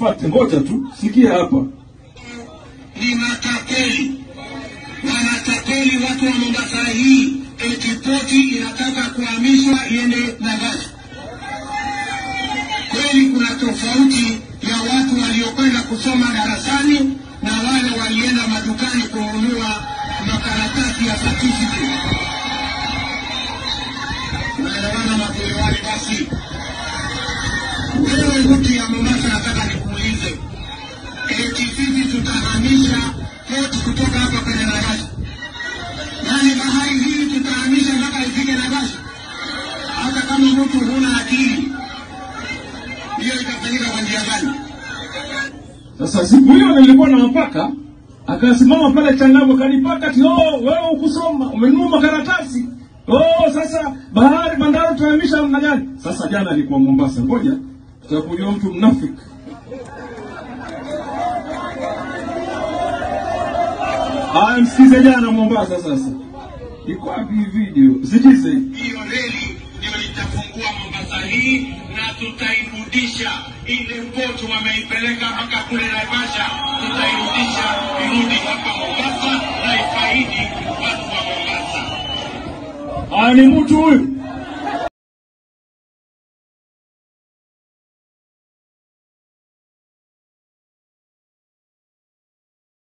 Pate ngoja tu, sikia hapa. Ni matapeli. Wanatapeli watu wa Mombasa hii. Ekipoti inataka kuhamishwa iende Naivasha. Kweli kuna tofauti ya watu waliokwenda kusoma darasani na wale walienda madukani kununua makaratasi ya certificate. Naelewana makelewani basi. Wewe mtu ya Mombasa nataka nikuulize. Eti sisi tutahamisha port kutoka hapa kwenda Naivasha. Yaani bahari hii tutahamisha mpaka ifike Naivasha. Hata kama mtu huna akili. Hiyo itafanyika kwa njia gani? Sasa siku hiyo nilikuwa na mpaka, akasimama pale Changamwe kanipaka ati wewe ukusoma, umenunua makaratasi. Sasa bahari bandari tuhamisha namna gani? Sasa jana alikuwa Mombasa. Ngoja tutakujua mtu mnafiki. Msikize jana Mombasa sasa. Iko wapi video? Sikize. Hiyo reli ndio itafungua Mombasa hii na tutairudisha ile port wameipeleka mpaka kule Naivasha. Tutairudisha irudi hapa Mombasa na ifaidi watu wa Mombasa. Ni mtu huyu.